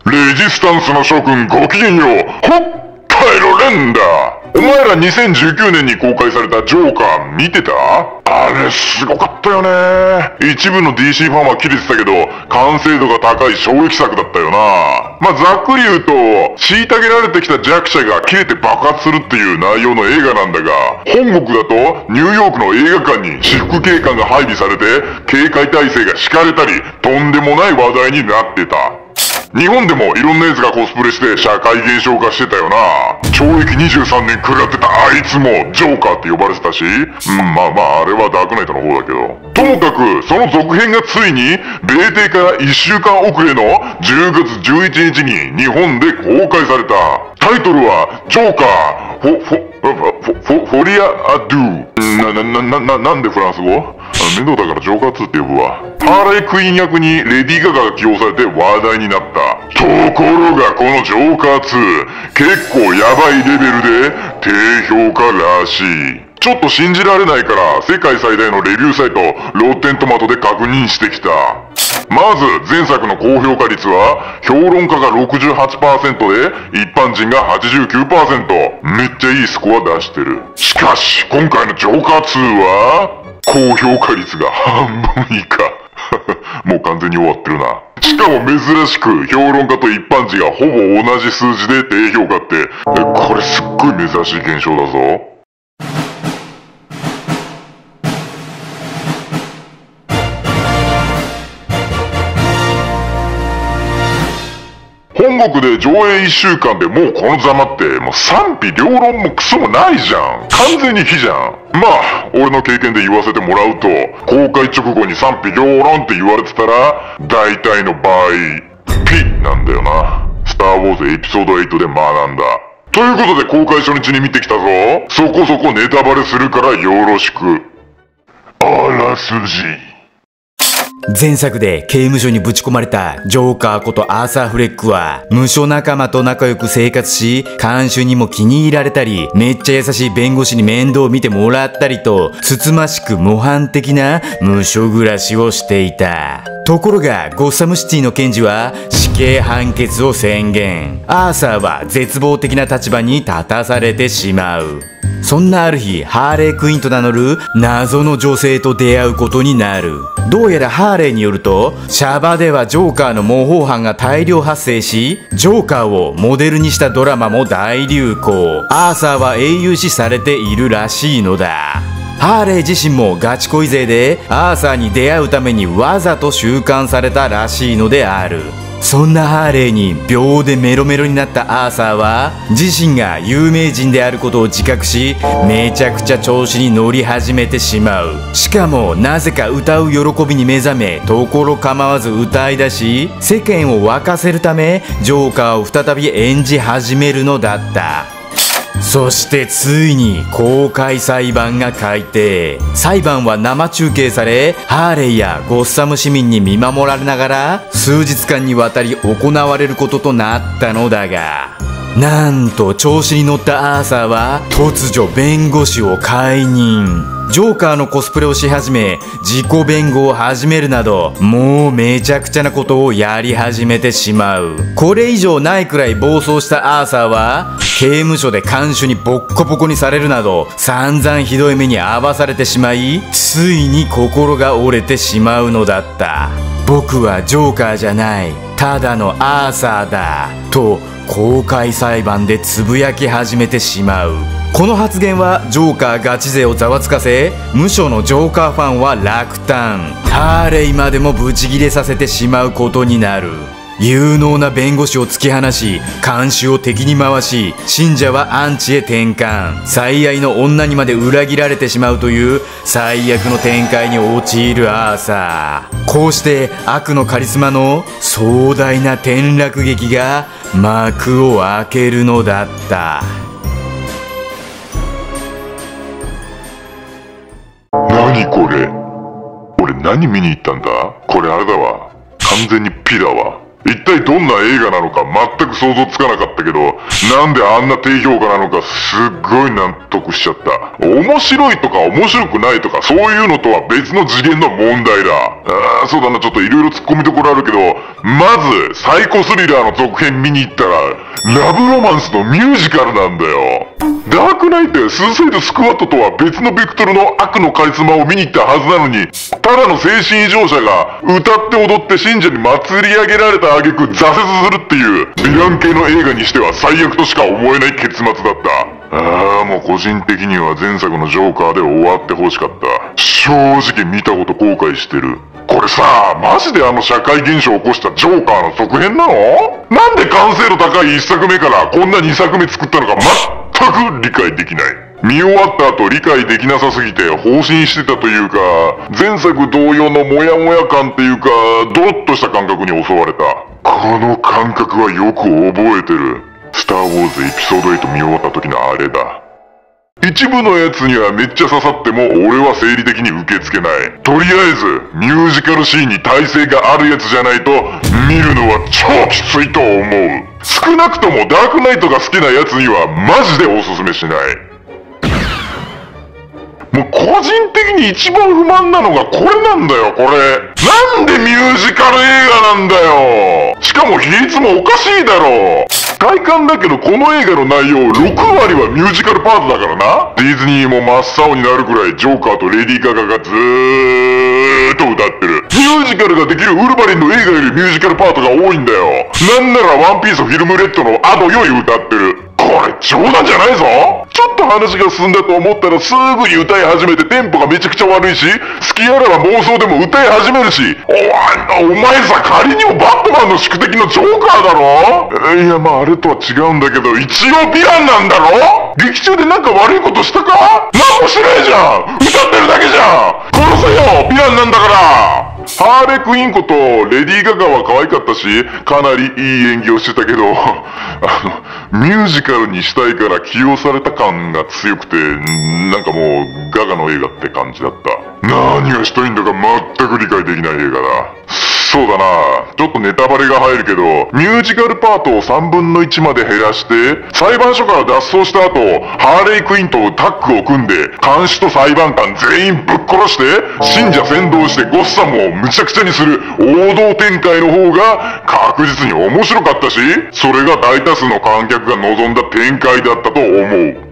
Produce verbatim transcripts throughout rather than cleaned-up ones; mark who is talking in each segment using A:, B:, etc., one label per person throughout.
A: レジスタンスの諸君ごきげんよう。北海道連だ。お前らにせんじゅうきゅうねんに公開されたジョーカー見てた？あれすごかったよね。一部の ディーシー ファンはキレてたけど、完成度が高い衝撃作だったよな。まあ、ざっくり言うと、虐げられてきた弱者が切れて爆発するっていう内容の映画なんだが、本国だとニューヨークの映画館に私服警官が配備されて、警戒態勢が敷かれたり、とんでもない話題になってた。日本でもいろんな奴がコスプレして社会現象化してたよな。懲役にじゅうさんねん食らってたあいつもジョーカーって呼ばれてたし、うん、まあまああれはダークナイトの方だけど。ともかく、その続編がついに、米帝からいっしゅうかん遅れのじゅうがつじゅういちにちに日本で公開された。タイトルは、ジョーカー、フォ、フォ、フォ、フォ、フォリア・ア・ドゥ。な、な、な、な、なんでフランス語？面倒だからジョーカーツーって呼ぶわ。ハーレークイーン役にレディー・ガガが起用されて話題になった。ところがこのジョーカーツー、結構ヤバいレベルで低評価らしい。ちょっと信じられないから世界最大のレビューサイトロッテントマトで確認してきた。まず前作の高評価率は評論家が ろくじゅうはちパーセント で一般人が はちじゅうきゅうパーセント。めっちゃいいスコア出してる。しかし今回のジョーカーツーは高評価率が半分以下。もう完全に終わってるな。しかも珍しく評論家と一般人がほぼ同じ数字で低評価って、これすっごい珍しい現象だぞ。本国で上映いっしゅうかんでもうこのざまってもう賛否両論もクソもないじゃん。完全に非じゃん。まあ俺の経験で言わせてもらうと、公開直後に賛否両論って言われてたら大体の場合ピなんだよな。スターウォーズエピソードエイトで学んだ。ということで公開初日に見てきたぞ。そこそこネタバレするからよろしく。あらすじ。
B: 前作で刑務所にぶち込まれたジョーカーことアーサー・フレックは無所仲間と仲良く生活し、看守にも気に入られたり、めっちゃ優しい弁護士に面倒を見てもらったりと、つつましく模範的な無所暮らしをしていた。ところがゴッサムシティの検事は死刑判決を宣言。アーサーは絶望的な立場に立たされてしまう。そんなある日、ハーレークイーンと名乗る謎の女性と出会うことになる。どうやらハーレーによると、シャバではジョーカーの模倣犯が大量発生し、ジョーカーをモデルにしたドラマも大流行。アーサーは英雄視されているらしいのだ。ハーレー自身もガチ恋勢でアーサーに出会うためにわざと収監されたらしいのである。そんなハーレーに秒でメロメロになったアーサーは自身が有名人であることを自覚し、めちゃくちゃ調子に乗り始めてしまう。しかもなぜか歌う喜びに目覚め、ところ構わず歌い出し、世間を沸かせるためジョーカーを再び演じ始めるのだった。そしてついに公開裁判が開廷。裁判は生中継され、ハーレーやゴッサム市民に見守られながら数日間にわたり行われることとなったのだが、なんと調子に乗ったアーサーは突如弁護士を解任。ジョーカーのコスプレをし始め、自己弁護を始めるなど、もうめちゃくちゃなことをやり始めてしまう。これ以上ないくらい暴走したアーサーは刑務所で看守にボッコボコにされるなど散々ひどい目に遭わされてしまい、ついに心が折れてしまうのだった。僕はジョーカーじゃない、ただのアーサーだと公開裁判でつぶやき始めてしまう。この発言はジョーカーガチ勢をざわつかせ、無所のジョーカーファンは落胆。ハーレーまでもブチギレさせてしまうことになる。有能な弁護士を突き放し、看守を敵に回し、信者はアンチへ転換。最愛の女にまで裏切られてしまうという最悪の展開に陥るアーサー。こうして悪のカリスマの壮大な転落劇が幕を開けるのだった。
A: 何これ？俺何見に行ったんだ？これあれだわ。完全にピだわ。 一体どんな映画なのか全く想像つかなかったけど、なんであんな低評価なのかすっごい納得しちゃった。面白いとか面白くないとかそういうのとは別の次元の問題だ。あー、そうだな、ちょっと色々突っ込みどころあるけど、まず、サイコスリラーの続編見に行ったら、ラブロマンスのミュージカルなんだよ。ダークナイトやスーサイドスクワットとは別のベクトルの悪のカリスマを見に行ったはずなのに、ただの精神異常者が歌って踊って信者に祭り上げられた挙句挫折するっていう、ヴィラン系の映画にしては最悪としか思えない結末だった。ああ、もう個人的には前作のジョーカーで終わってほしかった。正直見たこと後悔してる。これさ、マジであの社会現象を起こしたジョーカーの続編なの？なんで完成度高い一作目からこんな二作目作ったのか全く理解できない。見終わった後理解できなさすぎて放心してたというか、前作同様のモヤモヤ感っていうか、ドロッとした感覚に襲われた。この感覚はよく覚えてる。スター・ウォーズエピソードエイト見終わった時のあれだ。一部のやつにはめっちゃ刺さっても俺は生理的に受け付けない。とりあえずミュージカルシーンに耐性があるやつじゃないと見るのは超きついと思う。少なくともダークナイトが好きなやつにはマジでおすすめしない。もう個人的に一番不満なのがこれなんだよ、これ。なんでミュージカル映画なんだよ。しかも比率もおかしいだろ。体感だけどこの映画の内容ろくわりはミュージカルパートだからな。ディズニーも真っ青になるくらいジョーカーとレディー・ガガがずーっと歌ってる。ミュージカルができるウルヴァリンの映画よりミュージカルパートが多いんだよ。なんならワンピースフィルムレッドのアドより歌ってる。これ冗談じゃないぞ。ちょっと話が進んだと思ったらすぐに歌い始めてテンポがめちゃくちゃ悪いし、好きあらば妄想でも歌い始めるし、お, お前さ仮にもバットマンの宿敵のジョーカーだろ。いやまああれとは違うんだけど一応ヴィランなんだろ。劇中でなんか悪いことしたか？なんもしてないじゃん。歌ってるだけじゃん。殺せよ、ヴィランなんだから。ハーレクイーンことレディー・ガガは可愛かったし、かなりいい演技をしてたけど、あの、ミュージカルにしたいから起用された感が強くて、なんかもうガガの映画って感じだった。何がしたいんだか全く理解できない映画だ。そうだな、ちょっとネタバレが入るけど、ミュージカルパートをさんぶんのいちまで減らして、裁判所から脱走した後、ハーレイクイーンとタッグを組んで、看守と裁判官全員ぶっ殺して、信者先導してゴッサムをむちゃくちゃにする王道展開の方が確実に面白かったし、それが大多数の観客が望んだ展開だったと思う。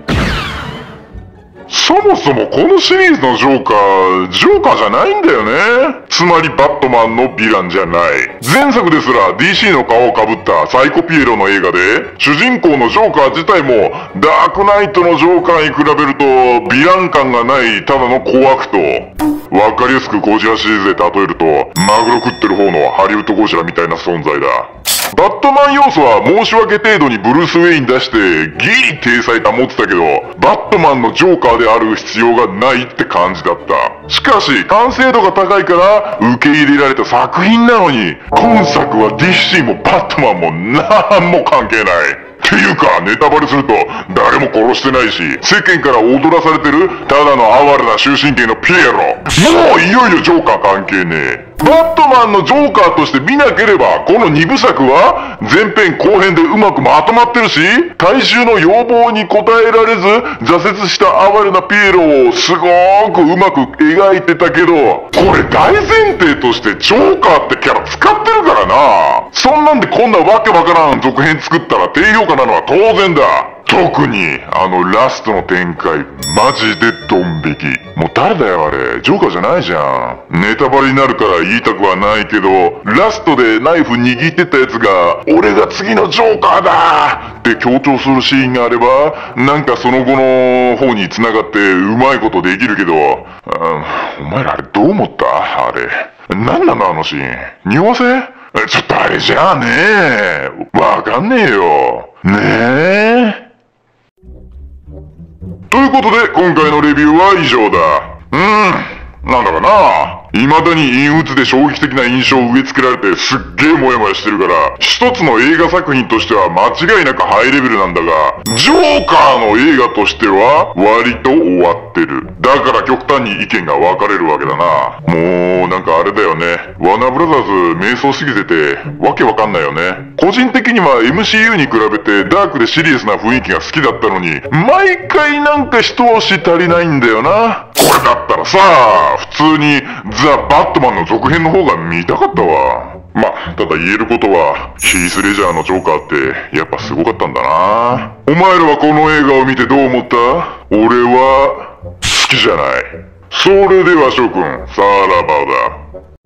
A: そもそもこのシリーズのジョーカー、ジョーカーじゃないんだよね。つまりバットマンのヴィランじゃない。前作ですら ディーシー の顔を被ったサイコピエロの映画で、主人公のジョーカー自体もダークナイトのジョーカーに比べるとヴィラン感がないただの小悪党。わかりやすくゴジラシリーズで例えると、マグロ食ってる方のハリウッドゴジラみたいな存在だ。バットマン要素は申し訳程度にブルース・ウェイン出してギリ体裁保ってたけど、バットマンのジョーカーである必要がないって感じだった。しかし完成度が高いから受け入れられた作品なのに、今作は ディーシー もバットマンもなんも関係ない。っていうか、ネタバレすると、誰も殺してないし、世間から踊らされてる、ただの哀れな終身刑のピエロ。もういよいよジョーカー関係ねえ。バットマンのジョーカーとして見なければ、このにぶさくは、前編後編でうまくまとまってるし、大衆の要望に応えられず、挫折した哀れなピエロをすごーくうまく描いてたけど、これ大前提としてジョーカーってキャラ使ってるからな。そんなんでこんなわけわからん続編作ったら低評価なのは当然だ。特に、あのラストの展開、マジでドン引き。もう誰だよあれ、ジョーカーじゃないじゃん。ネタバレになるから言いたくはないけど、ラストでナイフ握ってたやつが、俺が次のジョーカーだって強調するシーンがあれば、なんかその後の方に繋がってうまいことできるけど、うん、お前らあれどう思ったあれ。なんなのあのシーン。匂わせ？ちょっとあれじゃあねえ。わかんねえよ。ねえ。ということで、今回のレビューは以上だ。うーん、なんだかな。 未だに陰鬱で衝撃的な印象を植え付けられてすっげーモヤモヤしてるから、一つの映画作品としては間違いなくハイレベルなんだが、ジョーカーの映画としては割と終わってる。だから極端に意見が分かれるわけだな。もうなんかあれだよね。ワーナーブラザーズ迷走しすぎててわけわかんないよね。個人的には エムシーユー に比べてダークでシリアスな雰囲気が好きだったのに、毎回なんか一押し足りないんだよな。これだったらさ、普通にザ・バットマンの続編の方が見たかったわ。まあ、ただ言えることは、ヒース・レジャーのジョーカーってやっぱすごかったんだな。お前らはこの映画を見てどう思った？俺は好きじゃない。それでは諸君、さらばだ。